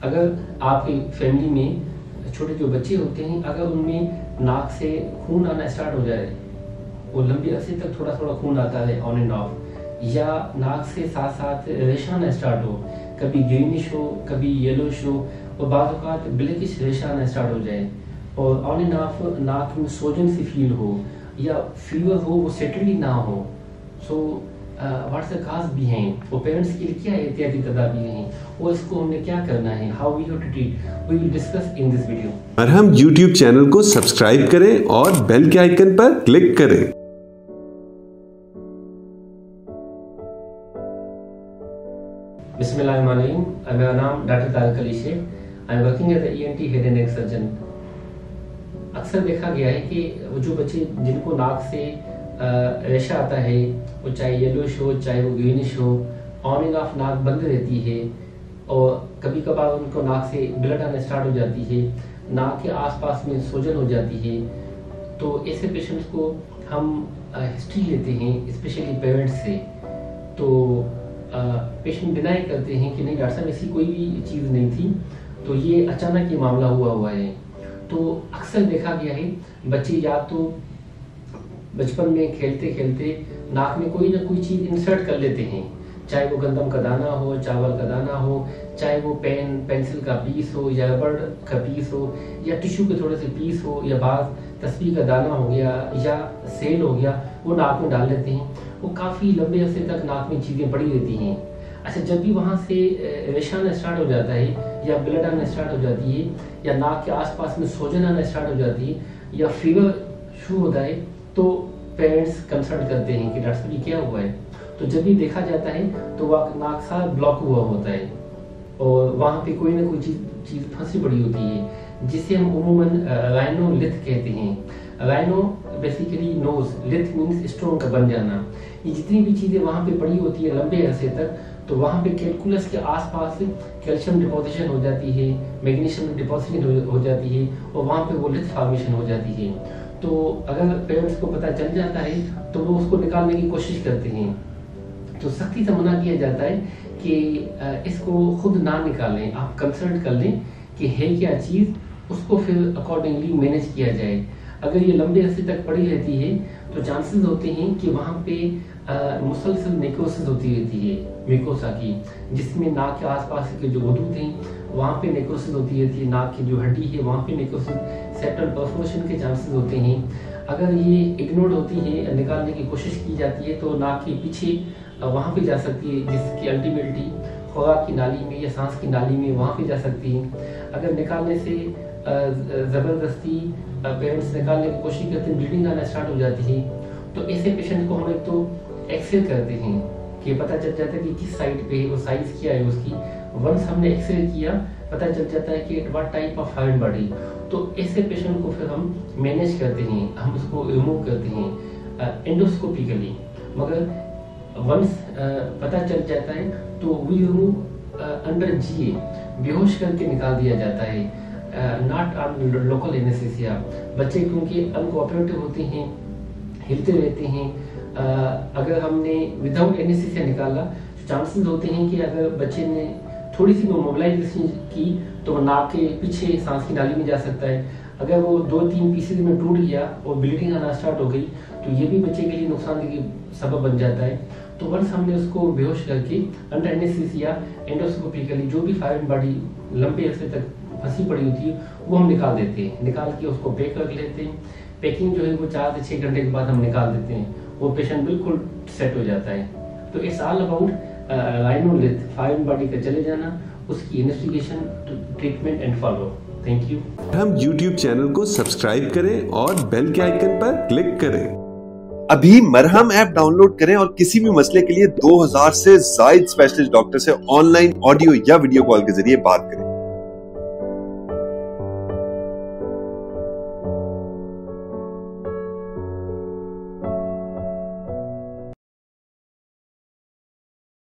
अगर आपकी फैमिली में छोटे जो बच्चे होते हैं, अगर उनमें नाक से खून आना स्टार्ट हो जाए, वो लंबे अरसे तक थोड़ा थोड़ा खून आता है ऑन एंड ऑफ, या नाक से साथ साथ रेशा आना स्टार्ट हो, कभी ग्रीनिश हो कभी येलोश हो और बाद औक़ात ब्लैकिश रेशा आना स्टार्ट हो जाए, और ऑन एंड ऑफ नाक में सोजन सी फील हो या फीवर हो, वो सेटल ना हो, so what's the cause behind, वो पेरेंट्स के लिए क्या एहतियाती तदाबीर हैं और इसको हमने क्या करना है, how we have to treat, we will discuss in this video. Marham YouTube channel को सब्सक्राइब करें और बेल के आइकन पर क्लिक करें। बिस्मिल्लाहिर्रहमानिर्रहीम, मेरा नाम doctor Tariq Ali Shaikh, I am working as ENT head and neck surgeon. अक्सर देखा गया है कि वो जो बच्चे जिनको नाक से रेशा आता है, वो चाहे येलोश हो चाहे वो ग्रीनिश हो, ऑन एंड ऑफ नाक बंद रहती है और कभी कभार उनको नाक से ब्लड आना स्टार्ट हो जाती है, नाक के आसपास में सूजन हो जाती है, तो ऐसे पेशेंट्स को हम हिस्ट्री लेते हैं स्पेशली पेरेंट्स से, तो पेशेंट डिनाई करते हैं कि नहीं डॉक्टर साहब ऐसी कोई भी चीज़ नहीं थी, तो ये अचानक ये मामला हुआ है। तो अक्सर देखा गया है बच्चे या तो बचपन में खेलते खेलते नाक में कोई ना कोई चीज़ इंसर्ट कर लेते हैं, चाहे वो गंदम का दाना हो, चावल का दाना हो, चाहे वो पेंसिल का पीस हो या रबड़ का पीस हो या टिश्यू के थोड़े से पीस हो या बाज तस्बीह का दाना हो गया या सेल हो गया, वो नाक में डाल लेते हैं। वो काफ़ी लंबे अरसे तक नाक में चीज़ें पड़ी रहती हैं। अच्छा, जब भी वहाँ से रेशा आना स्टार्ट हो जाता है या ब्लड आना स्टार्ट हो जाती है या नाक के आसपास में सूजन आना स्टार्ट हो जाती है या फीवर शुरू होता है, तो पेरेंट्स कंसल्ट करते हैं कि डॉक्टर साहब ये क्या हुआ है। तो जब भी देखा जाता है तो वह नाक सा ब्लॉक हुआ होता है और वहाँ पे कोई ना कोई चीज़ फंसी पड़ी होती है, जिसे हम उमूमन राइनो लिथ कहते हैं। Rhino basically nose, lith means stone का बन जाना। ये जितनी भी चीज़ें वहाँ पे पड़ी होती है लंबे अरसे तक, तो वहाँ पे कैलकुलस के आसपास कैल्शियम डिपोजिशन हो जाती है, मैग्नीशियम डिपोजिशन हो जाती है और वहाँ पे वो लिथ फॉर्मेशन हो जाती है। तो अगर पेरेंट्स को पता चल जाता है तो वो उसको निकालने की कोशिश करते हैं, तो सख्ती से मना किया जाता है कि इसको खुद ना निकालें, आप कंसल्ट कर लें कि है क्या चीज़, उसको फिर अकॉर्डिंगली मैनेज किया जाए। अगर ये लंबे अरसे तक पड़ी रहती है तो चांसेस होते हैं कि वहाँ पे मुसलसल नेक्रोसिस होती रहती है म्यूकोसा की, जिसमें नाक के आसपास के जो गुदूद हैं वहाँ पे नेक्रोसिस होती रहती है, नाक की जो हड्डी है वहाँ पे नेक्रोसिस, सेप्टल परफोरेशन के चांसेस होते हैं। अगर ये इग्नोर होती है, निकालने की कोशिश की जाती है, तो नाक के पीछे वहाँ पे जा सकती है, जिसकी अल्टीमेटली खुराक की नाली में या सांस की नाली में वहाँ पे जा सकती है। अगर निकालने से ज़बरदस्ती पेरेंट्स निकालने की कोशिश करते हैं, ब्लीडिंग आना स्टार्ट हो जाती है, तो ऐसे पेशेंट को हम एक तो एक्सरे करते हैं कि पता चल जाता है कि किस साइड पे है, वो साइज क्या है उसकी। वंस हमने एक्सरे किया पता चल जाता है कि what type of foreign body, तो ऐसे पेशेंट को फिर हम मैनेज करते हैं, हम उसको रिमूव करते हैं एंडोस्कोपिकली। मगर वंस पता चल जाता है तो वी रिमूव अंडर GA, बेहोश करके निकाल दिया जाता है, नॉट ऑन लोकल एनेस्थीसिया। बच्चे क्योंकि अनकोऑपरेटिव होते हैं, हिलते रहते हैं, अगर हमने विदाउट एनेस्थीसिया निकाला तो चांसेस होते हैं कि अगर बच्चे ने थोड़ी सी मोबिलाइजेशन की तो नाक के पीछे सांस की नाली में जा सकता है। अगर वो 2-3 पीसेज में टूट गया और ब्लीडिंग आना स्टार्ट हो गई तो ये भी बच्चे के लिए नुकसान की सबब बन जाता है। तो वंस हमने उसको बेहोश करके अंडर एनेस्थीसिया एंडोस्कोपिकली जो भी फॉरेन बॉडी लंबे अरसे तक फंसी पड़ी होती है वो हम निकाल देते हैं, निकाल के उसको पैक कर लेते हैं। पैकिंग जो है वो 4 से 6 घंटे के बाद हम निकाल देते हैं, वो पेशेंट बिल्कुल सेट हो जाता है। तो it's all about rhino lith, foreign body का चले जाना, उसकी investigation, treatment and follow. Thank you. हम YouTube चैनल को सब्सक्राइब करें और बेल के आइकन पर क्लिक करें। अभी मरहम ऐप डाउनलोड करें और किसी भी मसले के लिए 2000 से ज्यादा स्पेशलिस्ट डॉक्टर से ऑनलाइन ऑडियो या वीडियो कॉल के जरिए बात करें।